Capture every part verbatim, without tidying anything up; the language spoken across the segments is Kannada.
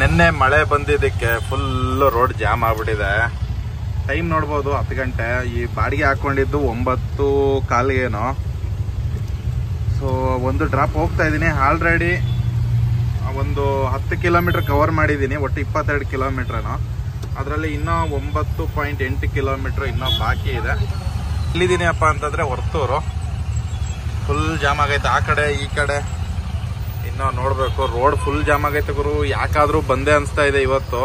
ನಿನ್ನೆ ಮಳೆ ಬಂದಿದ್ದಕ್ಕೆ ಫುಲ್ ರೋಡ್ ಜಾಮ್ ಆಗ್ಬಿಟ್ಟಿದೆ. ಟೈಮ್ ನೋಡ್ಬೋದು ಹತ್ತು ಗಂಟೆ. ಈ ಬಾಡಿಗೆ ಹಾಕೊಂಡಿದ್ದು ಒಂಬತ್ತು ಕಾಲಿಗೇನೋ. ಸೊ ಒಂದು ಡ್ರಾಪ್ ಹೋಗ್ತಾ ಇದ್ದೀನಿ. ಆಲ್ರೆಡಿ ಒಂದು ಹತ್ತು ಕಿಲೋಮೀಟರ್ ಕವರ್ ಮಾಡಿದ್ದೀನಿ, ಒಟ್ಟು ಇಪ್ಪತ್ತೆರಡು ಕಿಲೋಮೀಟ್ರನು. ಅದರಲ್ಲಿ ಇನ್ನೂ ಒಂಬತ್ತು ಪಾಯಿಂಟ್ ಎಂಟು ಕಿಲೋಮೀಟ್ರ್ ಇನ್ನೂ ಬಾಕಿ ಇದೆ. ಎಲ್ಲಿದ್ದೀನಿ ಅಪ್ಪ ಅಂತಂದರೆ ಹೊರ್ತೂರು. ಫುಲ್ ಜಾಮ್ ಆಗೈತೆ ಆ ಕಡೆ ಈ ಕಡೆ. ಇನ್ನೂ ನೋಡಬೇಕು. ರೋಡ್ ಫುಲ್ ಜಾಮ್ ಆಗೈತೆ ಗುರು. ಯಾಕಾದರೂ ಬಂದೇ ಅನಿಸ್ತಾ ಇದೆ ಇವತ್ತು.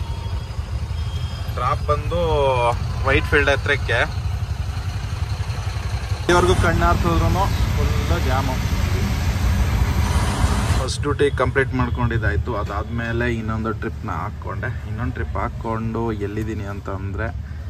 ಡ್ರಾಪ್ ಬಂದು ವೈಟ್ ಫೀಲ್ಡ್ ಹತ್ರಕ್ಕೆ. ಇವ್ರಿಗೂ ಕಣ್ಣಾರ್ಸಿದ್ರು full jam. First duty complete ಮಾಡ್ಕೊಂಡಿದ್ದಾಯ್ತು. ಅದಾದಮೇಲೆ ಇನ್ನೊಂದು ಟ್ರಿಪ್ನ ಹಾಕ್ಕೊಂಡೆ. ಇನ್ನೊಂದು ಟ್ರಿಪ್ ಹಾಕ್ಕೊಂಡು ಎಲ್ಲಿದ್ದೀನಿ ಅಂತ ಅಂದರೆ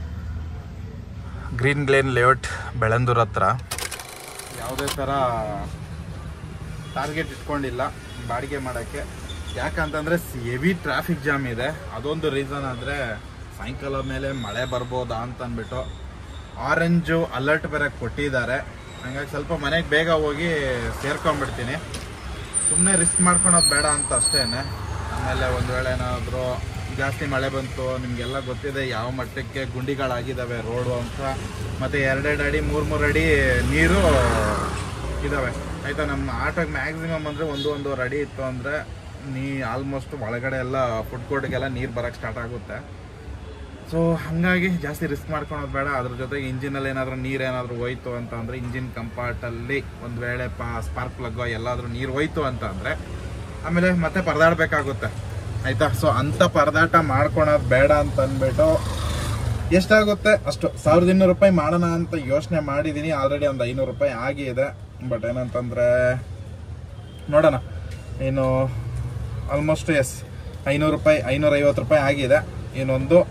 ಗ್ರೀನ್ ಲೇನ್ ಲೇಔಟ್ ಬೆಳಂದೂರ್ ಹತ್ರ. ಯಾವುದೇ ಥರ ಟಾರ್ಗೆಟ್ ಇಟ್ಕೊಂಡಿಲ್ಲ ಬಾಡಿಗೆ ಮಾಡೋಕ್ಕೆ. ಯಾಕಂತಂದರೆ ಹೆವಿ ಟ್ರಾಫಿಕ್ ಜಾಮ್ ಇದೆ. ಅದೊಂದು ರೀಸನ್ ಅಂದರೆ ಸಾಯಂಕಾಲ ಮೇಲೆ ಮಳೆ ಬರ್ಬೋದಾ ಅಂತ ಅಂದ್ಬಿಟ್ಟು ಆರೆಂಜು ಅಲರ್ಟ್ ಬೇರೆ ಕೊಟ್ಟಿದ್ದಾರೆ. ಹಂಗಾಗಿ ಸ್ವಲ್ಪ ಮನೆಗೆ ಬೇಗ ಹೋಗಿ ಸೇರ್ಕೊಂಡ್ಬಿಡ್ತೀನಿ. ಸುಮ್ಮನೆ ರಿಸ್ಕ್ ಮಾಡ್ಕೊಳೋದು ಬೇಡ ಅಂತ ಅಷ್ಟೇ. ಆಮೇಲೆ ಒಂದು ವೇಳೆ ಏನಾದರೂ ಜಾಸ್ತಿ ಮಳೆ ಬಂತು, ನಿಮಗೆಲ್ಲ ಗೊತ್ತಿದೆ ಯಾವ ಮಟ್ಟಕ್ಕೆ ಗುಂಡಿಗಳಾಗಿದ್ದಾವೆ ರೋಡು ಅಂತ. ಮತ್ತು ಎರಡೆರಡು ಅಡಿ ಮೂರು ಮೂರು ಅಡಿ ನೀರು ಇದ್ದಾವೆ ಆಯಿತಾ. ನಮ್ಮ ಆಟೋಗೆ ಮ್ಯಾಕ್ಸಿಮಮ್ ಅಂದರೆ ಒಂದು ಒಂದೂವರೆ ಅಡಿ ಇತ್ತು ಅಂದರೆ ನೀ ಆಲ್ಮೋಸ್ಟ್ ಒಳಗಡೆ ಎಲ್ಲ ಫುಡ್ ಕೋರ್ಟ್ಗೆಲ್ಲ ನೀರು ಬರೋಕ್ಕೆ ಸ್ಟಾರ್ಟ್ ಆಗುತ್ತೆ. ಸೊ ಹಾಗಾಗಿ ಜಾಸ್ತಿ ರಿಸ್ಕ್ ಮಾಡ್ಕೊಳೋದು ಬೇಡ. ಅದ್ರ ಜೊತೆಗೆ ಇಂಜಿನಲ್ಲಿ ಏನಾದರೂ ನೀರು ಏನಾದರೂ ಹೋಯ್ತು ಅಂತ ಅಂದರೆ ಇಂಜಿನ್ ಕಂಪಾರ್ಟಲ್ಲಿ ಒಂದು ವೇಳೆ ಪಾ ಸ್ಪಾರ್ಕ್ ಪ್ಲಗ್ಗೋ ಎಲ್ಲಾದರೂ ನೀರು ಹೋಯ್ತು ಅಂತ ಅಂದರೆ ಆಮೇಲೆ ಮತ್ತೆ ಪರದಾಡಬೇಕಾಗುತ್ತೆ ಆಯಿತಾ. ಸೊ ಅಂಥ ಪರದಾಟ ಮಾಡ್ಕೊಳೋದು ಬೇಡ ಅಂತ ಅಂದ್ಬಿಟ್ಟು ಎಷ್ಟಾಗುತ್ತೆ ಅಷ್ಟು ಸಾವಿರದ ಇನ್ನೂರು ರೂಪಾಯಿ ಮಾಡೋಣ ಅಂತ ಯೋಚನೆ ಮಾಡಿದ್ದೀನಿ. ಆಲ್ರೆಡಿ ಒಂದು ಐನೂರು ರೂಪಾಯಿ ಆಗಿದೆ. ಬಟ್ ಏನಂತಂದರೆ ನೋಡೋಣ. ಇನ್ನು ಆಲ್ಮೋಸ್ಟ್ ಎಸ್ ಐನೂರು ರೂಪಾಯಿ ಐನೂರೈವತ್ತು ರೂಪಾಯಿ ಆಗಿದೆ. ಇನ್ನೊಂದು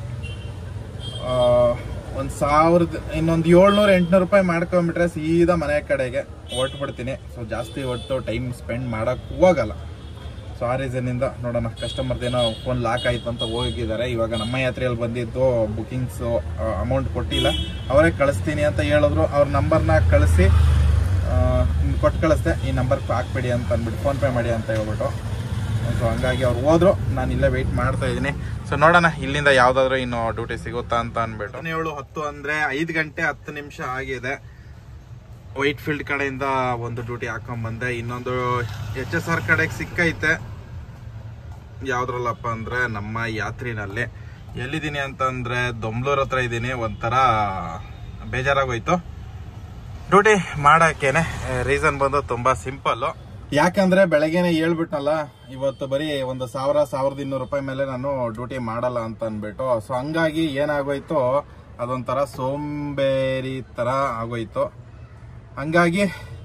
ಒಂದು ಸಾವಿರದ ಇನ್ನೊಂದು ಏಳ್ನೂರು ಎಂಟುನೂರು ರೂಪಾಯಿ ಮಾಡ್ಕೊಂಬಿಟ್ರೆ ಸೀದಾ ಮನೆ ಕಡೆಗೆ ಹೊರಟ್ಬಿಡ್ತೀನಿ. ಸೊ ಜಾಸ್ತಿ ಹೊತ್ತು ಟೈಮ್ ಸ್ಪೆಂಡ್ ಮಾಡೋಕ್ಕೆ ಹೋಗಲ್ಲ. ಸೊ ಆ ರೀಸನ್ನಿಂದ ನೋಡೋಣ. ಕಸ್ಟಮರ್ದೇನೋ ಫೋನ್ ಲಾಕ್ ಆಯಿತು ಅಂತ ಹೋಗಿದ್ದಾರೆ. ಇವಾಗ ನಮ್ಮ ಯಾತ್ರೆಯಲ್ಲಿ ಬಂದಿದ್ದು ಬುಕ್ಕಿಂಗ್ಸು ಅಮೌಂಟ್ ಕೊಟ್ಟಿಲ್ಲ, ಅವರೇ ಕಳಿಸ್ತೀನಿ ಅಂತ ಹೇಳಿದ್ರು. ಅವ್ರ ನಂಬರ್ನ ಕಳಿಸಿ ಕೊಟ್ಟು ಕಳಿಸ್ದೆ. ಈ ನಂಬರ್ಗೆ ಹಾಕ್ಬೇಡಿ ಅಂತ ಅಂದ್ಬಿಟ್ಟು ಫೋನ್ಪೇ ಮಾಡಿ ಅಂತ ಹೇಳ್ಬಿಟ್ಟು. ಸೊ ಹಂಗಾಗಿ ಅವ್ರು ಹೋದ್ರು, ನಾನು ಇಲ್ಲೇ ವೆಯ್ಟ್ ಮಾಡ್ತಾ ಇದ್ದೀನಿ. ಸೊ ನೋಡೋಣ ಇಲ್ಲಿಂದ ಯಾವುದಾದ್ರೂ ಇನ್ನು ಡ್ಯೂಟಿ ಸಿಗುತ್ತಾ ಅಂತ ಅಂದ್ಬಿಟ್ಟು. ಏಳು ಹತ್ತು ಅಂದರೆ ಐದು ಗಂಟೆ ಹತ್ತು ನಿಮಿಷ ಆಗಿದೆ. ವೈಟ್ ಫೀಲ್ಡ್ ಕಡೆಯಿಂದ ಒಂದು ಡ್ಯೂಟಿ ಹಾಕೊಂಡ್ಬಂದೆ. ಇನ್ನೊಂದು ಎಚ್ ಎಸ್ ಆರ್ ಕಡೆಗೆ ಸಿಕ್ಕೈತೆ. ಯಾವುದ್ರಲ್ಲಪ್ಪ ಅಂದರೆ ನಮ್ಮ ಯಾತ್ರಿನಲ್ಲಿ. ಎಲ್ಲಿದ್ದೀನಿ ಅಂತಂದರೆ ದೊಂಬ್ಳೂರ್ ಹತ್ರ ಇದ್ದೀನಿ. ಒಂಥರ ಬೇಜಾರಾಗೋಯ್ತು ಡ್ಯೂಟಿ ಮಾಡೋಕ್ಕೇನೆ. ರೀಸನ್ ಬಂದು ತುಂಬ ಸಿಂಪಲ್ಲು. ಯಾಕಂದರೆ ಬೆಳಗ್ಗೆನೆ ಹೇಳ್ಬಿಟ್ನಲ್ಲ ಇವತ್ತು ಬರೀ ಒಂದು ಸಾವಿರ ಸಾವಿರದ ಇನ್ನೂರು ರೂಪಾಯಿ ಮೇಲೆ ನಾನು ಡ್ಯೂಟಿ ಮಾಡಲ್ಲ ಅಂತ ಅಂದ್ಬಿಟ್ಟು. ಸೊ ಹಂಗಾಗಿ ಏನಾಗೋಯ್ತು, ಅದೊಂಥರ ಸೋಂಬೇರಿ ಥರ ಆಗೋಯ್ತು. ಹಂಗಾಗಿ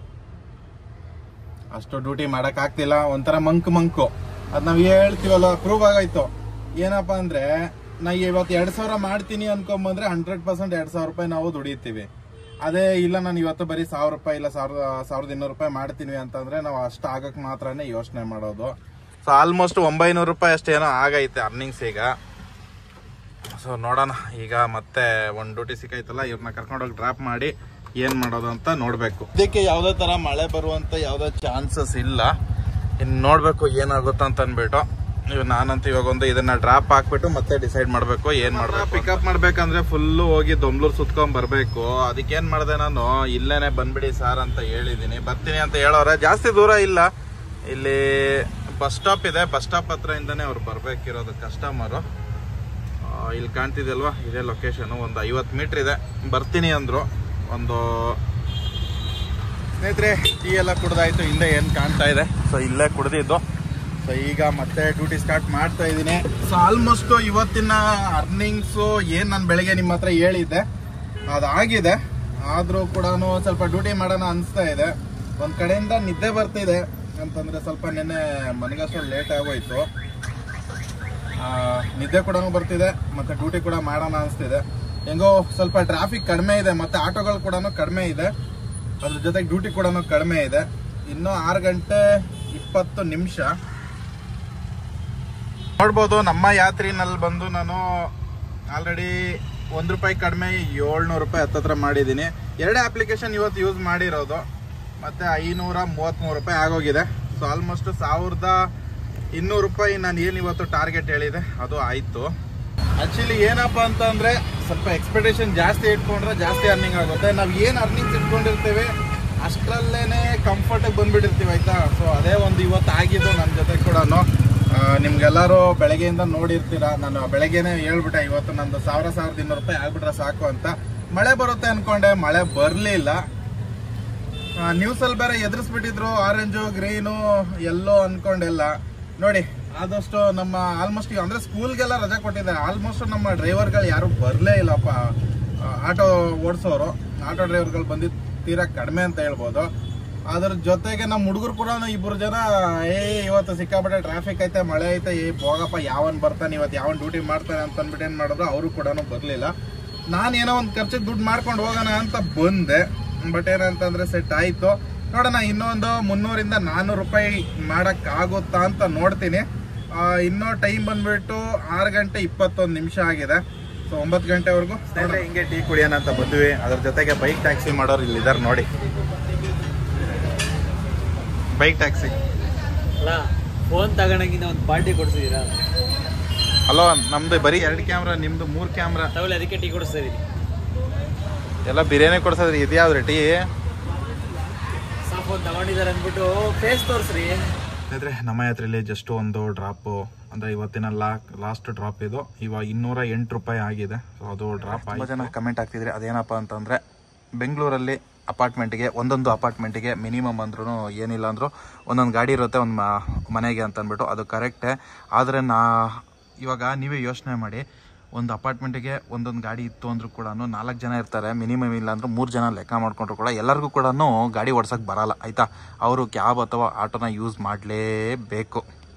ಅಷ್ಟು ಡ್ಯೂಟಿ ಮಾಡೋಕ್ಕಾಗ್ತಿಲ್ಲ. ಒಂಥರ ಮಂಕು ಮಂಕು ಅದು ನಾವು ಹೇಳ್ತೀವಲ್ಲ ಪ್ರೂವ್ ಆಗೋಯ್ತು. ಏನಪ್ಪ ಅಂದರೆ ನಾ ಇವತ್ತು ಎರಡು ಸಾವಿರ ಮಾಡ್ತೀನಿ ಅನ್ಕೊಂಬಂದ್ರೆ ಹಂಡ್ರೆಡ್ ಪರ್ಸೆಂಟ್ ಎರಡು ಸಾವಿರ ರೂಪಾಯಿ ನಾವು ದುಡಿತೀವಿ. ಅದೇ ಇಲ್ಲ ನಾನು ಇವತ್ತು ಬರೀ ಸಾವಿರ ರೂಪಾಯಿ ಇಲ್ಲ ಸಾವಿರದ ಸಾವಿರದ ಇನ್ನೂರು ರೂಪಾಯಿ ಮಾಡ್ತೀನಿ ಅಂತಂದರೆ ನಾವು ಅಷ್ಟು ಆಗಕ್ಕೆ ಮಾತ್ರನೇ ಯೋಚನೆ ಮಾಡೋದು. ಸೊ ಆಲ್ಮೋಸ್ಟ್ ಒಂಬೈನೂರು ರೂಪಾಯಿ ಅಷ್ಟೇನೋ ಆಗೈತೆ ಅರ್ನಿಂಗ್ಸ್ ಈಗ. ಸೊ ನೋಡೋಣ ಈಗ ಮತ್ತೆ ಒಂದು ಡ್ಯೂಟಿ ಸಿಕ್ಕೈತಲ್ಲ, ಇವ್ರನ್ನ ಕರ್ಕೊಂಡೋಗಿ ಡ್ರಾಪ್ ಮಾಡಿ ಏನು ಮಾಡೋದು ಅಂತ ನೋಡಬೇಕು. ಇದಕ್ಕೆ ಯಾವುದೇ ಥರ ಮಳೆ ಬರುವಂಥ ಯಾವುದೇ ಚಾನ್ಸಸ್ ಇಲ್ಲ. ಇನ್ನು ನೋಡಬೇಕು ಏನಾಗುತ್ತೋ ಅಂತ ಅಂದ್ಬಿಟ್ಟು. ಇವಾಗ ನಾನಂತೂ ಇವಾಗ ಒಂದು ಇದನ್ನ ಡ್ರಾಪ್ ಹಾಕ್ಬಿಟ್ಟು ಮತ್ತೆ ಡಿಸೈಡ್ ಮಾಡಬೇಕು ಏನು ಮಾಡಬೇಕು. ಪಿಕಪ್ ಮಾಡ್ಬೇಕಂದ್ರೆ ಫುಲ್ಲು ಹೋಗಿ ದೊಂಬ್ಳೂರು ಸುತ್ಕೊಂಡ್ ಬರಬೇಕು. ಅದಕ್ಕೇನು ಮಾಡಿದೆ ನಾನು, ಇಲ್ಲೇನೆ ಬಂದ್ಬಿಡಿ ಸಾರ್ ಅಂತ ಹೇಳಿದ್ದೀನಿ. ಬರ್ತೀನಿ ಅಂತ ಹೇಳೋರೆ. ಜಾಸ್ತಿ ದೂರ ಇಲ್ಲ, ಇಲ್ಲಿ ಬಸ್ ಸ್ಟಾಪ್ ಇದೆ. ಬಸ್ ಸ್ಟಾಪ್ ಹತ್ರದಿಂದನೇ ಅವ್ರು ಬರಬೇಕಿರೋದು ಕಸ್ಟಮರು. ಇಲ್ಲಿ ಕಾಣ್ತಿದೆಯಲ್ವಾ ಇದೇ ಲೊಕೇಶನು. ಒಂದು ಐವತ್ತು ಮೀಟ್ರ್ ಇದೆ. ಬರ್ತೀನಿ ಅಂದರು. ಒಂದು ಸ್ನೇಹಿತರೆ ಟೀ ಎಲ್ಲ ಕುಡ್ದಾಯ್ತು. ಹಿಂದೆ ಏನು ಕಾಣ್ತಾ ಇದೆ, ಸೊ ಇಲ್ಲೇ ಕುಡ್ದಿದ್ದು. ಸೊ ಈಗ ಮತ್ತೆ ಡ್ಯೂಟಿ ಸ್ಟಾರ್ಟ್ ಮಾಡ್ತಾ ಇದ್ದೀನಿ. ಸೊ ಆಲ್ಮೋಸ್ಟ್ ಇವತ್ತಿನ ಅರ್ನಿಂಗ್ಸು ಏನು ನಾನು ಬೆಳಗ್ಗೆ ನಿಮ್ಮ ಹತ್ರ ಹೇಳಿದ್ದೆ ಅದಾಗಿದೆ. ಆದರೂ ಕೂಡ ಸ್ವಲ್ಪ ಡ್ಯೂಟಿ ಮಾಡೋಣ ಅನಿಸ್ತಾ ಇದೆ. ಒಂದು ಕಡೆಯಿಂದ ನಿದ್ದೆ ಬರ್ತಿದೆ ಅಂತಂದರೆ ಸ್ವಲ್ಪ ನೆನ್ನೆ ಮನೆಗಷ್ಟು ಲೇಟ್ ಆಗೋಯ್ತು. ನಿದ್ದೆ ಕೂಡ ಬರ್ತಿದೆ ಮತ್ತು ಡ್ಯೂಟಿ ಕೂಡ ಮಾಡೋಣ ಅನಿಸ್ತಿದೆ. ಹೆಂಗೋ ಸ್ವಲ್ಪ ಟ್ರಾಫಿಕ್ ಕಡಿಮೆ ಇದೆ ಮತ್ತು ಆಟೋಗಳು ಕೂಡ ಕಡಿಮೆ ಇದೆ. ಅದ್ರ ಜೊತೆಗೆ ಡ್ಯೂಟಿ ಕೂಡ ಕಡಿಮೆ ಇದೆ. ಇನ್ನೂ ಆರು ಗಂಟೆ ಇಪ್ಪತ್ತು ನಿಮಿಷ ನೋಡ್ಬೋದು. ನಮ್ಮ ಯಾತ್ರಿನಲ್ಲಿ ಬಂದು ನಾನು ಆಲ್ರೆಡಿ ಒಂದು ರೂಪಾಯಿ ಕಡಿಮೆ ಏಳ್ನೂರು ರೂಪಾಯಿ ಹತ್ತತ್ರ ಮಾಡಿದ್ದೀನಿ. ಎರಡೇ ಅಪ್ಲಿಕೇಶನ್ ಇವತ್ತು ಯೂಸ್ ಮಾಡಿರೋದು. ಮತ್ತು ಐನೂರ ಮೂವತ್ತ್ಮೂರು ರೂಪಾಯಿ ಆಗೋಗಿದೆ. ಸೊ ಆಲ್ಮೋಸ್ಟ್ ಸಾವಿರದ ಇನ್ನೂರು ರೂಪಾಯಿ ನಾನು ಏನು ಇವತ್ತು ಟಾರ್ಗೆಟ್ ಹೇಳಿದೆ ಅದು ಆಯಿತು. ಆ್ಯಕ್ಚುಲಿ ಏನಪ್ಪ ಅಂತಂದರೆ ಸ್ವಲ್ಪ ಎಕ್ಸ್ಪೆಕ್ಟೇಷನ್ ಜಾಸ್ತಿ ಇಟ್ಕೊಂಡ್ರೆ ಜಾಸ್ತಿ ಅರ್ನಿಂಗ್ ಆಗುತ್ತೆ. ನಾವು ಏನು ಅರ್ನಿಂಗ್ಸ್ ಇಟ್ಕೊಂಡಿರ್ತೀವಿ ಅಷ್ಟರಲ್ಲೇ ಕಂಫರ್ಟಾಗಿ ಬಂದುಬಿಟ್ಟಿರ್ತೀವಿ ಆಯಿತಾ. ಸೊ ಅದೇ ಒಂದು ಇವತ್ತು ಆಗಿದ್ದು ನನ್ನ ಜೊತೆ ಕೂಡ. ನಿಮ್ಗೆಲ್ಲರೂ ಬೆಳಗ್ಗೆಯಿಂದ ನೋಡಿರ್ತೀರ, ನಾನು ಬೆಳಗ್ಗೆನೇ ಹೇಳ್ಬಿಟ್ಟೆ ಇವತ್ತು ನಂದು ಸಾವಿರ ಸಾವಿರದ ಇನ್ನೂರು ರೂಪಾಯಿ ಆಗ್ಬಿಟ್ರೆ ಸಾಕು ಅಂತ. ಮಳೆ ಬರುತ್ತೆ ಅಂದ್ಕೊಂಡೆ, ಮಳೆ ಬರಲಿಲ್ಲ. ನ್ಯೂಸಲ್ಲಿ ಬೇರೆ ಎದುರಿಸ್ಬಿಟ್ಟಿದ್ರು ಆರೆಂಜು ಗ್ರೀನು ಎಲ್ಲೋ ಅಂದ್ಕೊಂಡೆಲ್ಲ. ನೋಡಿ ಆದಷ್ಟು ನಮ್ಮ ಆಲ್ಮೋಸ್ಟ್ ಅಂದರೆ ಸ್ಕೂಲ್ಗೆಲ್ಲ ರಜೆ ಕೊಟ್ಟಿದ್ದಾರೆ. ಆಲ್ಮೋಸ್ಟ್ ನಮ್ಮ ಡ್ರೈವರ್ಗಳು ಯಾರು ಬರಲೇ ಇಲ್ಲಪ್ಪ. ಆಟೋ ಓಡಿಸೋರು ಆಟೋ ಡ್ರೈವರ್ಗಳು ಬಂದಿದ್ದು ತೀರಾ ಕಡಿಮೆ ಅಂತ ಹೇಳ್ಬೋದು. ಅದ್ರ ಜೊತೆಗೆ ನಮ್ಮ ಹುಡುಗರು ಕೂಡ ಇಬ್ಬರು ಜನ ಏ ಇವತ್ತು ಸಿಕ್ಕಾಪಟ್ಟೆ ಟ್ರಾಫಿಕ್ ಐತೆ, ಮಳೆ ಐತೆ, ಏ ಹೋಗಪ್ಪ ಯಾವನ್ ಬರ್ತಾನೆ ಇವತ್ತು, ಯಾವನ್ ಡ್ಯೂಟಿ ಮಾಡ್ತಾನೆ ಅಂತ ಅಂದ್ಬಿಟ್ಟು ಏನು ಮಾಡಿದ್ರು, ಅವರು ಕೂಡ ಬರಲಿಲ್ಲ. ನಾನು ಏನೋ ಒಂದು ಖರ್ಚಿಗೆ ದುಡ್ಡು ಮಾಡ್ಕೊಂಡು ಹೋಗೋಣ ಅಂತ ಬಂದೆ. ಬಟ್ ಏನಂತಂದರೆ ಸೆಟ್ ಆಯಿತು. ನೋಡೋಣ ಇನ್ನೊಂದು ಮುನ್ನೂರಿಂದ ನಾನ್ನೂರು ರೂಪಾಯಿ ಮಾಡೋಕ್ಕಾಗುತ್ತಾ ಅಂತ ನೋಡ್ತೀನಿ. ಇನ್ನೂ ಟೈಮ್ ಬಂದುಬಿಟ್ಟು ಆರು ಗಂಟೆ ಇಪ್ಪತ್ತೊಂದು ನಿಮಿಷ ಆಗಿದೆ. ಸೊ ಒಂಬತ್ತು ಗಂಟೆವರೆಗೂ ಹಿಂಗೆ ಟೀ ಕುಡಿಯೋಣ ಅಂತ ಬಂದ್ವಿ. ಅದ್ರ ಜೊತೆಗೆ ಬೈಕ್ ಟ್ಯಾಕ್ಸಿ ಮಾಡೋರು ಇಲ್ಲಿದ್ದಾರೆ ನೋಡಿ. ಬೈಕ್ ಟ್ಯಾಕ್ಸಿ ಫೋನ್ ತಗೊಂಡಾಗಿಂದ ಒಂದು ಪಾರ್ಟಿ ಕೊಡ್ಸಿದ್ದೀರಾ? ಹಲೋ, ನಮ್ದು ಬರೀ ಎರಡು ಕ್ಯಾಮ್ರಾ, ನಿಮ್ದು ಮೂರು ಕ್ಯಾಮ್ರಾ ತಗೊಳ್ಳಿ, ಅದಕ್ಕೆ ಟೀ ಕೊಡಿಸ್ತಾ ಇದೀನಿ. ಎಲ್ಲ ಬಿರಿಯಾನಿ ಕೊಡ್ಸದ್ರಿ. ಇದು ಯಾವ್ದು ಟೀ? ಫೋನ್ ತಗೊಂಡಿದ್ದಾರೆ ಅಂದ್ಬಿಟ್ಟು ಫೇಸ್ ತೋರಿಸ್ರಿ. ಸ್ನೇಹಿತರೆ, ನಮ್ಮ ಯಾತ್ರೆಯಲ್ಲಿ ಜಸ್ಟ್ ಒಂದು ಡ್ರಾಪು ಅಂದರೆ ಇವತ್ತಿನ ಲಾ ಲಾಸ್ಟ್ ಡ್ರಾಪ್ ಇದು. ಇವಾಗ ಇನ್ನೂರ ಎಂಟು ರೂಪಾಯಿ ಆಗಿದೆ. ಸೊ ಅದು ಡ್ರಾಪ್ ಆಗಿ ಜನ ಕಮೆಂಟ್ ಆಗ್ತಿದ್ರಿ. ಅದೇನಪ್ಪ ಅಂತಂದರೆ ಬೆಂಗಳೂರಲ್ಲಿ ಅಪಾರ್ಟ್ಮೆಂಟಿಗೆ ಒಂದೊಂದು ಅಪಾರ್ಟ್ಮೆಂಟಿಗೆ ಮಿನಿಮಮ್ ಅಂದ್ರೂ ಏನಿಲ್ಲ ಅಂದರೂ ಒಂದೊಂದು ಗಾಡಿ ಇರುತ್ತೆ ಒಂದು ಮನೆಗೆ ಅಂತ ಅಂದ್ಬಿಟ್ಟು. ಅದು ಕರೆಕ್ಟೇ. ಆದರೆ ನಾ ಇವಾಗ ನೀವೇ ಯೋಚನೆ ಮಾಡಿ, ಒಂದು ಅಪಾರ್ಟ್ಮೆಂಟಿಗೆ ಒಂದೊಂದು ಗಾಡಿ ಇತ್ತು ಅಂದರೂ ಕೂಡ ನಾಲ್ಕು ಜನ ಇರ್ತಾರೆ ಮಿನಿಮಮ್. ಇಲ್ಲ ಅಂದರೂ ಮೂರು ಜನ ಲೆಕ್ಕ ಮಾಡಿಕೊಂಡ್ರು ಕೂಡ ಎಲ್ಲರಿಗೂ ಕೂಡ ಗಾಡಿ ಓಡ್ಸೋಕ್ಕೆ ಬರಲ್ಲ ಆಯಿತಾ. ಅವರು ಕ್ಯಾಬ್ ಅಥವಾ ಆಟೋನ ಯೂಸ್ ಮಾಡಲೇಬೇಕು.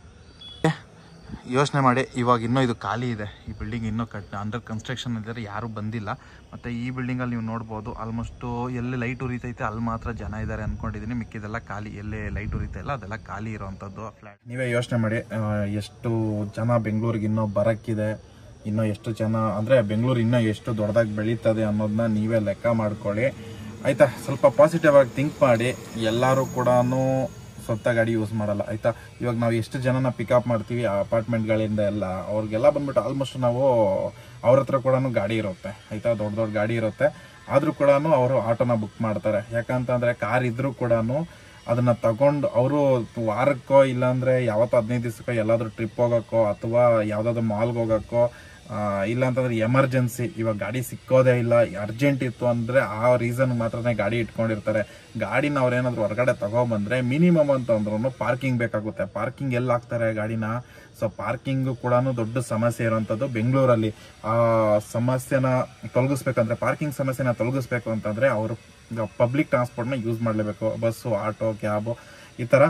ಯೋಚನೆ ಮಾಡಿ, ಇವಾಗ ಇನ್ನೂ ಇದು ಖಾಲಿ ಇದೆ. ಈ ಬಿಲ್ಡಿಂಗ್ ಇನ್ನೂ ಕಟ್ ಅಂಡರ್ ಕನ್ಸ್ಟ್ರಕ್ಷನ್ ಇದ್ದರೆ ಯಾರೂ ಬಂದಿಲ್ಲ. ಮತ್ತು ಈ ಬಿಲ್ಡಿಂಗಲ್ಲಿ ನೀವು ನೋಡ್ಬೋದು ಆಲ್ಮೋಸ್ಟು ಎಲ್ಲಿ ಲೈಟ್ ಉರಿತೈತೆ ಅಲ್ಲಿ ಮಾತ್ರ ಜನ ಇದ್ದಾರೆ ಅಂದ್ಕೊಂಡಿದ್ದೀನಿ. ಮಿಕ್ಕಿದೆಲ್ಲ ಖಾಲಿ, ಎಲ್ಲೇ ಲೈಟ್ ಉರಿತಾ ಇಲ್ಲ ಅದೆಲ್ಲ ಖಾಲಿ ಇರೋವಂಥದ್ದು ಫ್ಲ್ಯಾಟ್. ನೀವೇ ಯೋಚನೆ ಮಾಡಿ ಎಷ್ಟು ಜನ ಬೆಂಗಳೂರಿಗೆ ಇನ್ನೂ ಬರೋಕ್ಕಿದೆ, ಇನ್ನೂ ಎಷ್ಟು ಜನ ಅಂದರೆ ಬೆಂಗಳೂರು ಇನ್ನೂ ಎಷ್ಟು ದೊಡ್ಡದಾಗಿ ಬೆಳೀತದೆ ಅನ್ನೋದನ್ನ ನೀವೇ ಲೆಕ್ಕ ಮಾಡ್ಕೊಳ್ಳಿ ಆಯಿತಾ. ಸ್ವಲ್ಪ ಪಾಸಿಟಿವ್ ಆಗಿ ಥಿಂಕ್ ಮಾಡಿ. ಎಲ್ಲರೂ ಕೂಡ ಸ್ವಂತ ಗಾಡಿ ಯೂಸ್ ಮಾಡಲ್ಲ ಆಯಿತಾ. ಇವಾಗ ನಾವು ಎಷ್ಟು ಜನನ ಪಿಕಪ್ ಮಾಡ್ತೀವಿ ಆ ಅಪಾರ್ಟ್ಮೆಂಟ್ಗಳಿಂದ ಎಲ್ಲ, ಅವ್ರಿಗೆಲ್ಲ ಬಂದ್ಬಿಟ್ಟು ಆಲ್ಮೋಸ್ಟ್ ನಾವು ಅವ್ರ ಹತ್ರ ಕೂಡ ಗಾಡಿ ಇರುತ್ತೆ ಆಯಿತಾ, ದೊಡ್ಡ ದೊಡ್ಡ ಗಾಡಿ ಇರುತ್ತೆ. ಆದರೂ ಕೂಡ ಅವರು ಆಟೋನ ಬುಕ್ ಮಾಡ್ತಾರೆ. ಯಾಕಂತಂದರೆ ಕಾರ್ ಇದ್ದರೂ ಕೂಡ ಅದನ್ನು ತಗೊಂಡು ಅವರು ವಾರಕ್ಕೋ ಇಲ್ಲಾಂದರೆ ಯಾವತ್ತೋ ಹದಿನೈದು ದಿವಸಕ್ಕೋ ಎಲ್ಲಾದರೂ ಟ್ರಿಪ್ ಹೋಗೋಕ್ಕೋ ಅಥವಾ ಯಾವುದಾದ್ರೂ ಮಾಲ್ಗೆ ಹೋಗೋಕ್ಕೋ, ಇಲ್ಲ ಅಂತಂದರೆ ಎಮರ್ಜೆನ್ಸಿ ಇವಾಗ ಗಾಡಿ ಸಿಕ್ಕೋದೇ ಇಲ್ಲ, ಅರ್ಜೆಂಟ್ ಇತ್ತು ಅಂದರೆ ಆ ರೀಸನ್ ಮಾತ್ರನೇ ಗಾಡಿ ಇಟ್ಕೊಂಡಿರ್ತಾರೆ. ಗಾಡಿನ ಅವ್ರೇನಾದರೂ ಹೊರಗಡೆ ತಗೊಬಂದರೆ ಮಿನಿಮಮ್ ಅಂತಂದ್ರೂ ಪಾರ್ಕಿಂಗ್ ಬೇಕಾಗುತ್ತೆ. ಪಾರ್ಕಿಂಗ್ ಎಲ್ಲಿ ಹಾಕ್ತಾರೆ ಗಾಡಿನ? ಸೊ ಪಾರ್ಕಿಂಗು ಕೂಡ ದೊಡ್ಡ ಸಮಸ್ಯೆ ಇರೋವಂಥದ್ದು ಬೆಂಗಳೂರಲ್ಲಿ. ಆ ಸಮಸ್ಯೆನ ತೊಲಗಿಸ್ಬೇಕಂದ್ರೆ, ಪಾರ್ಕಿಂಗ್ ಸಮಸ್ಯೆನ ತೊಲಗಿಸ್ಬೇಕು ಅಂತಂದರೆ ಅವರು ಪಬ್ಲಿಕ್ ಟ್ರಾನ್ಸ್ಪೋರ್ಟ್ನ ಯೂಸ್ ಮಾಡಲೇಬೇಕು. ಬಸ್ಸು, ಆಟೋ, ಕ್ಯಾಬು ಈ ಥರ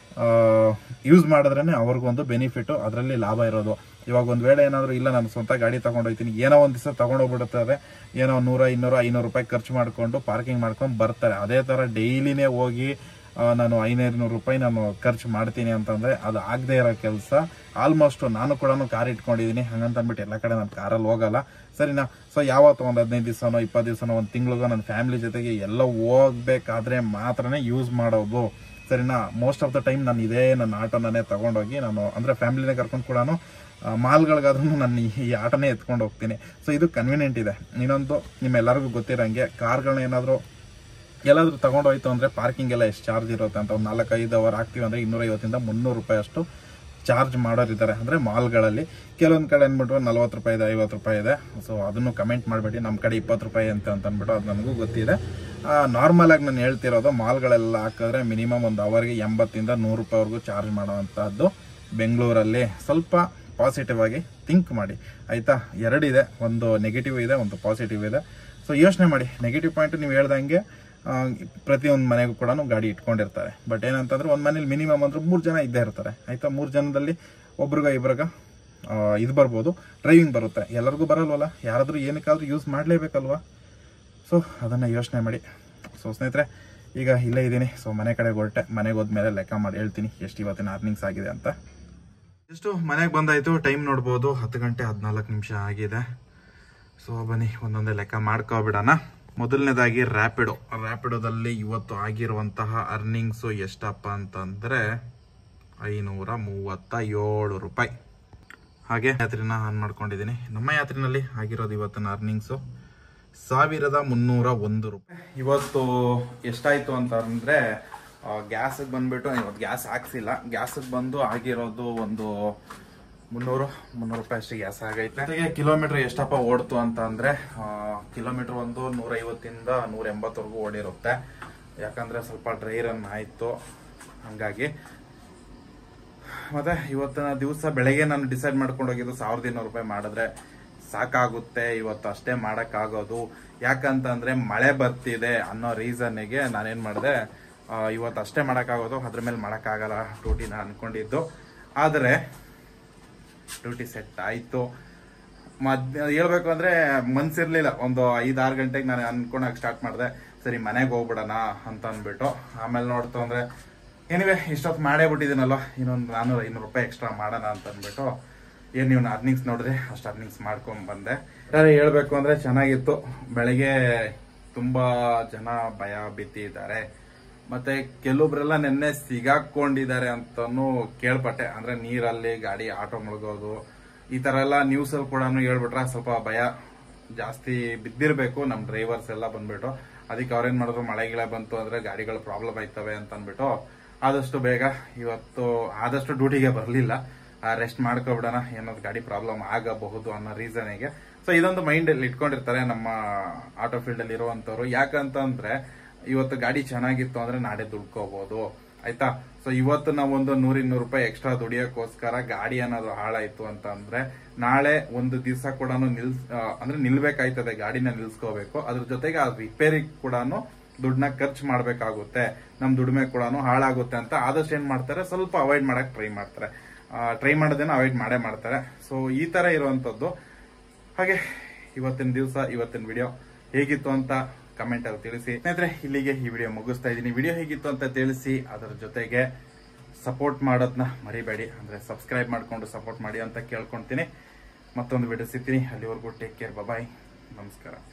ಯೂಸ್ ಮಾಡಿದ್ರೇ ಅವ್ರಿಗೊಂದು ಬೆನಿಫಿಟ್ಟು, ಅದರಲ್ಲಿ ಲಾಭ ಇರೋದು. ಇವಾಗ ಒಂದು ವೇಳೆ ಏನಾದರೂ ಇಲ್ಲ ನಾನು ಸ್ವಂತ ಗಾಡಿ ತೊಗೊಂಡೋಗ್ತೀನಿ, ಏನೋ ಒಂದು ದಿವಸ ತೊಗೊಂಡೋಗ್ಬಿಡುತ್ತದೆ, ಏನೋ ನೂರ ಇನ್ನೂರು ಐನೂರು ರೂಪಾಯಿ ಖರ್ಚು ಮಾಡಿಕೊಂಡು ಪಾರ್ಕಿಂಗ್ ಮಾಡ್ಕೊಂಡು ಬರ್ತಾರೆ. ಅದೇ ಥರ ಡೈಲಿನೇ ಹೋಗಿ ನಾನು ಐನೂರು ರೂಪಾಯಿ ನಾನು ಖರ್ಚು ಮಾಡ್ತೀನಿ ಅಂತಂದರೆ ಅದು ಆಗದೆ ಇರೋ ಕೆಲಸ. ಆಲ್ಮೋಸ್ಟ್ ನಾನು ಕೂಡ ಕಾರ್ ಇಟ್ಕೊಂಡಿದ್ದೀನಿ, ಹಂಗಂತ ಅಂದ್ಬಿಟ್ಟು ಎಲ್ಲ ಕಡೆ ನಾನು ಕಾರಲ್ಲಿ ಹೋಗಲ್ಲ ಸರಿನಾ. ಸೊ ಯಾವತ್ತು ಒಂದು ಹದಿನೈದು ದಿವಸನೋ ಇಪ್ಪತ್ತು ದಿವಸನೋ ಒಂದು ತಿಂಗಳಿಗೋ ನನ್ನ ಫ್ಯಾಮಿಲಿ ಜೊತೆಗೆ ಎಲ್ಲ ಹೋಗ್ಬೇಕಾದ್ರೆ ಮಾತ್ರನೇ ಯೂಸ್ ಮಾಡೋದು ಸರಿನಾ. ಮೋಸ್ಟ್ ಆಫ್ ದ ಟೈಮ್ ನಾನು ಇದೇ ನನ್ನ ಆಟೋನೇ ತೊಗೊಂಡೋಗಿ ನಾನು ಅಂದರೆ ಫ್ಯಾಮಿಲಿನೇ ಕರ್ಕೊಂಡು ಕೂಡ ಮಾಲ್ಗಳಿಗಾದ್ರೂ ನಾನು ಈ ಆಟೋನೇ ಎತ್ಕೊಂಡು ಹೋಗ್ತೀನಿ. ಸೊ ಇದು ಕನ್ವೀನಿಯೆಂಟ್ ಇದೆ. ಇನ್ನೊಂದು ನಿಮ್ಮೆಲ್ಲರಿಗೂ ಗೊತ್ತಿರೋಂಗೆ ಕಾರ್ಗಳನ್ನ ಏನಾದರೂ ಎಲ್ಲಾದರೂ ತೊಗೊಂಡೋಯ್ತು ಅಂದರೆ ಪಾರ್ಕಿಂಗ್ ಎಲ್ಲ ಎಷ್ಟು ಚಾರ್ಜ್ ಇರುತ್ತೆ ಅಂತ ಒಂದು ನಾಲ್ಕೈದು ಅವರ್ ಹಾಕ್ತೀವಿ ಅಂದರೆ ಇನ್ನೂರೈವತ್ತಿಂದ ಮುನ್ನೂರು ರೂಪಾಯಿ ಅಷ್ಟು ಚಾರ್ಜ್ ಮಾಡೋರಿದ್ದಾರೆ ಅಂದರೆ ಮಾಲ್ಗಳಲ್ಲಿ. ಕೆಲವೊಂದು ಕಡೆ ಅಂದ್ಬಿಟ್ಟು ನಲ್ವತ್ತು ರೂಪಾಯಿ ಇದೆ, ಐವತ್ತು ರೂಪಾಯಿ ಇದೆ. ಸೊ ಅದನ್ನು ಕಮೆಂಟ್ ಮಾಡಿಬಿಟ್ಟು ನಮ್ಮ ಕಡೆ ಇಪ್ಪತ್ತು ರೂಪಾಯಿ ಅಂತ ಅಂತ ಅಂದ್ಬಿಟ್ಟು ಅದು ನನಗೂ ಗೊತ್ತಿದೆ. ನಾರ್ಮಲಾಗಿ ನಾನು ಹೇಳ್ತಿರೋದು ಮಾಲ್ಗಳೆಲ್ಲ ಹಾಕಿದ್ರೆ ಮಿನಿಮಮ್ ಒಂದು ಅವರ್ಗೆ ಎಂಬತ್ತಿಂದ ನೂರು ರೂಪಾಯಿವರೆಗೂ ಚಾರ್ಜ್ ಮಾಡೋವಂಥದ್ದು ಬೆಂಗಳೂರಲ್ಲಿ. ಸ್ವಲ್ಪ ಪಾಸಿಟಿವ್ ಆಗಿ ಥಿಂಕ್ ಮಾಡಿ ಆಯಿತಾ. ಎರಡಿದೆ, ಒಂದು ನೆಗೆಟಿವ್ ಇದೆ, ಒಂದು ಪಾಸಿಟಿವ್ ಇದೆ. ಸೊ ಯೋಚನೆ ಮಾಡಿ. ನೆಗೆಟಿವ್ ಪಾಯಿಂಟ್ ನೀವು ಹೇಳ್ದಂಗೆ ಪ್ರತಿಯೊಂದು ಮನೆಗೂ ಕೂಡ ಗಾಡಿ ಇಟ್ಕೊಂಡಿರ್ತಾರೆ. ಬಟ್ ಏನಂತಂದ್ರೆ ಒಂದು ಮನೇಲಿ ಮಿನಿಮಮ್ ಅಂದ್ರೆ ಮೂರು ಜನ ಇದ್ದೇ ಇರ್ತಾರೆ ಆಯಿತಾ. ಮೂರು ಜನದಲ್ಲಿ ಒಬ್ರಿಗ ಇಬ್ರಿಗ ಇದು ಬರ್ಬೋದು, ಡ್ರೈವಿಂಗ್ ಬರುತ್ತೆ. ಎಲ್ಲರಿಗೂ ಬರಲ್ವಲ್ಲ, ಯಾರಾದರೂ ಏನಕ್ಕಾದ್ರೂ ಯೂಸ್ ಮಾಡಲೇಬೇಕಲ್ವ. ಸೊ ಅದನ್ನು ಯೋಚನೆ ಮಾಡಿ. ಸೊ ಸ್ನೇಹಿತರೆ, ಈಗ ಇಲ್ಲೇ ಇದ್ದೀನಿ. ಸೊ ಮನೆ ಕಡೆಗೆ ಹೊರಟೆ. ಮನೆಗೆ ಹೋದ್ಮೇಲೆ ಲೆಕ್ಕ ಮಾಡಿ ಹೇಳ್ತೀನಿ ಎಷ್ಟು ಇವತ್ತಿನ ಅರ್ನಿಂಗ್ಸ್ ಆಗಿದೆ ಅಂತ. ಎಷ್ಟು ಮನೆಗೆ ಬಂದಾಯಿತು. ಟೈಮ್ ನೋಡ್ಬೋದು, ಹತ್ತು ಗಂಟೆ ಹದಿನಾಲ್ಕು ನಿಮಿಷ ಆಗಿದೆ. ಸೊ ಬನ್ನಿ ಒಂದೊಂದೇ ಲೆಕ್ಕ ಮಾಡ್ಕೊಬಿಡೋಣ. ಮೊದಲನೇದಾಗಿ ರ್ಯಾಪಿಡೋ. ರ್ಯಾಪಿಡೋದಲ್ಲಿ ಇವತ್ತು ಆಗಿರುವಂತಹ ಅರ್ನಿಂಗ್ಸು ಎಷ್ಟಪ್ಪ ಅಂತಂದರೆ ಐನೂರ ಮೂವತ್ತ ಏಳು ರೂಪಾಯಿ. ಹಾಗೆ ಯಾತ್ರೆನ ಆನ್ ಮಾಡ್ಕೊಂಡಿದ್ದೀನಿ. ನಮ್ಮ ಯಾತ್ರೆನಲ್ಲಿ ಆಗಿರೋದು ಇವತ್ತಿನ ಅರ್ನಿಂಗ್ಸು ಸಾವಿರದ ಮುನ್ನೂರ ಒಂದು ರೂಪಾಯಿ. ಇವತ್ತು ಎಷ್ಟಾಯ್ತು ಅಂತ ಅಂದ್ರೆ ಗ್ಯಾಸಿಗೆ ಬಂದ್ಬಿಟ್ಟು ಇವತ್ತು ಗ್ಯಾಸ್ ಹಾಕ್ಸಿಲ್ಲ. ಗ್ಯಾಸಿಗೆ ಬಂದು ಆಗಿರೋದು ಒಂದು ಮುನ್ನೂರು ಮುನ್ನೂರು ರೂಪಾಯಿ ಅಷ್ಟು ಗ್ಯಾಸ್ ಆಗೈತೆ. ಜೊತೆಗೆ ಕಿಲೋಮೀಟರ್ ಎಷ್ಟಪ್ಪ ಓಡ್ತು ಅಂತ ಅಂದ್ರೆ ಕಿಲೋಮೀಟರ್ ಒಂದು ನೂರ ಐವತ್ತಿಂದ ನೂರ ಎಂಬತ್ತವರೆಗೂ ಓಡಿರುತ್ತೆ. ಯಾಕಂದ್ರೆ ಸ್ವಲ್ಪ ಡ್ರೈ ರನ್ ಆಯ್ತು ಹಂಗಾಗಿ. ಮತ್ತೆ ಇವತ್ತಿನ ದಿವಸ ಬೆಳಗ್ಗೆ ನಾನು ಡಿಸೈಡ್ ಮಾಡ್ಕೊಂಡು ಹೋಗಿದ್ದು ಸಾವಿರದ ಇನ್ನೂರು ರೂಪಾಯಿ ಮಾಡಿದ್ರೆ ಸಾಕಾಗುತ್ತೆ, ಇವತ್ತು ಅಷ್ಟೇ ಮಾಡಕ್ಕಾಗೋದು. ಯಾಕಂತಂದ್ರೆ ಮಳೆ ಬರ್ತಿದೆ ಅನ್ನೋ ರೀಸನ್ಗೆ ನಾನೇನ್ ಮಾಡಿದೆ, ಇವತ್ತು ಅಷ್ಟೇ ಮಾಡಕ್ಕಾಗೋದು, ಅದ್ರ ಮೇಲೆ ಮಾಡಕ್ಕಾಗಲ್ಲ ಡ್ಯೂಟಿನ ಅನ್ಕೊಂಡಿದ್ದು. ಆದ್ರೆ ಡ್ಯೂಟಿ ಸೆಟ್ ಆಯ್ತು. ಮಧ್ಯ ಹೇಳ್ಬೇಕು ಅಂದ್ರೆ ಮನ್ಸಿರ್ಲಿಲ್ಲ. ಒಂದು ಐದಾರು ಗಂಟೆಗೆ ನಾನು ಅನ್ಕೊಂಡಾಗ ಸ್ಟಾರ್ಟ್ ಮಾಡಿದೆ, ಸರಿ ಮನೆಗೆ ಹೋಗ್ಬಿಡೋಣ ಅಂತ ಅಂದ್ಬಿಟ್ಟು. ಆಮೇಲೆ ನೋಡ್ತು ಅಂದ್ರೆ ಏನಿವೆ ಇಷ್ಟೊತ್ತು ಮಾಡೇ ಬಿಟ್ಟಿದ್ದೀನಲ್ಲ, ಇನ್ನೊಂದು ನಾನೂರ ಐನೂರು ರೂಪಾಯಿ ಎಕ್ಸ್ಟ್ರಾ ಮಾಡೋಣ ಅಂತ ಅಂದ್ಬಿಟ್ಟು ಏನ್ ನೀವು ಅರ್ನಿಂಗ್ಸ್ ನೋಡಿದ್ರೆ ಅಷ್ಟು ಅರ್ನಿಂಗ್ಸ್ ಮಾಡ್ಕೊಂಡ್ ಬಂದೆ. ಹೇಳ್ಬೇಕು ಅಂದ್ರೆ ಚೆನ್ನಾಗಿತ್ತು. ಬೆಳಗ್ಗೆ ತುಂಬಾ ಜನ ಭಯ ಭೀತಿ ಇದ್ದಾರೆ. ಮತ್ತೆ ಕೆಲವೊಬ್ರೆಲ್ಲ ನಿನ್ನೆ ಸಿಗಾಕೊಂಡಿದ್ದಾರೆ ಅಂತಾನು ಕೇಳ್ಪಟ್ಟೆ. ಅಂದ್ರೆ ನೀರಲ್ಲಿ ಗಾಡಿ ಆಟೋ ಮುಳುಗೋದು ಈ ತರ ಎಲ್ಲ ನ್ಯೂಸ್ ಅಲ್ಲಿ ಕೂಡ ಹೇಳ್ಬಿಟ್ರೆ ಸ್ವಲ್ಪ ಭಯ ಜಾಸ್ತಿ ಬಿದ್ದಿರ್ಬೇಕು ನಮ್ ಡ್ರೈವರ್ಸ್ ಎಲ್ಲ ಬಂದ್ಬಿಟ್ಟು. ಅದಕ್ಕೆ ಅವ್ರೇನ್ ಮಾಡಿದ್ರು, ಮಳೆ ಗಿಳ ಬಂತು ಅಂದ್ರೆ ಗಾಡಿಗಳು ಪ್ರಾಬ್ಲಮ್ ಆಯ್ತವೆ ಅಂತ ಅಂದ್ಬಿಟ್ಟು ಆದಷ್ಟು ಬೇಗ ಇವತ್ತು ಆದಷ್ಟು ಡ್ಯೂಟಿಗೆ ಬರಲಿಲ್ಲ, ರೆಸ್ಟ್ ಮಾಡ್ಕೊಬಿಡೋಣ, ಏನಾದ್ರು ಗಾಡಿ ಪ್ರಾಬ್ಲಮ್ ಆಗಬಹುದು ಅನ್ನೋ ರೀಸನ್ಗೆ. ಸೊ ಇದೊಂದು ಮೈಂಡ್ ಅಲ್ಲಿ ಇಟ್ಕೊಂಡಿರ್ತಾರೆ ನಮ್ಮ ಆಟೋ ಫೀಲ್ಡ್ ಅಲ್ಲಿ ಇರುವಂತವ್ರು. ಯಾಕಂತಂದ್ರೆ ಇವತ್ತು ಗಾಡಿ ಚೆನ್ನಾಗಿತ್ತು ಅಂದ್ರೆ ನಾಳೆ ದುಡ್ಕೋಬಹುದು ಆಯ್ತಾ. ಸೊ ಇವತ್ತು ನಾವೊಂದು ನೂರ ಇನ್ನೂರು ರೂಪಾಯಿ ಎಕ್ಸ್ಟ್ರಾ ದುಡಿಯೋಕ್ಕೋಸ್ಕರ ಗಾಡಿ ಅನ್ನೋದು ಹಾಳಾಯ್ತು ಅಂತ ಅಂದ್ರೆ ನಾಳೆ ಒಂದು ದಿವಸ ಕೂಡ ನಿಲ್ಸ್ ಅಂದ್ರೆ ನಿಲ್ಬೇಕಾಯ್ತದೆ, ಗಾಡಿನ ನಿಲ್ಸ್ಕೋಬೇಕು. ಅದ್ರ ಜೊತೆಗೆ ಆ ರಿಪೇರಿ ಕೂಡ ದುಡ್ಡನ್ನ ಖರ್ಚು ಮಾಡ್ಬೇಕಾಗುತ್ತೆ, ನಮ್ ದುಡಿಮೆ ಕೂಡ ಹಾಳಾಗುತ್ತೆ ಅಂತ ಆದಷ್ಟು ಏನ್ ಮಾಡ್ತಾರೆ, ಸ್ವಲ್ಪ ಅವಾಯ್ಡ್ ಮಾಡಕ್ ಟ್ರೈ ಮಾಡ್ತಾರೆ. ಟ್ರೈ ಮಾಡೋದೇನೋ ಅವಾಯ್ಡ್ ಮಾಡೇ ಮಾಡ್ತಾರೆ. ಸೊ ಈ ತರ ಇರುವಂತದ್ದು. ಹಾಗೆ ಇವತ್ತಿನ ದಿವಸ ಇವತ್ತಿನ ವಿಡಿಯೋ ಹೇಗಿತ್ತು ಅಂತ ಕಮೆಂಟ್ ಅಲ್ಲಿ ತಿಳಿಸಿ. ಸ್ನೇಹಿತರೆ ಇಲ್ಲಿಗೆ ಈ ವಿಡಿಯೋ ಮುಗಿಸ್ತಾ ಇದ್ದೀನಿ. ವಿಡಿಯೋ ಹೇಗಿತ್ತು ಅಂತ ತಿಳಿಸಿ. ಅದರ ಜೊತೆಗೆ ಸಪೋರ್ಟ್ ಮಾಡೋದನ್ನ ಮರಿಬೇಡಿ, ಅಂದ್ರೆ ಸಬ್ಸ್ಕ್ರೈಬ್ ಮಾಡ್ಕೊಂಡು ಸಪೋರ್ಟ್ ಮಾಡಿ ಅಂತ ಕೇಳ್ಕೊಂತೀನಿ. ಮತ್ತೊಂದು ವಿಡಿಯೋ ಸಿಗ್ತೀನಿ. ಅಲ್ಲಿವರೆಗೂ ಟೇಕ್ ಕೇರ್, ಬಾಯ್, ನಮಸ್ಕಾರ.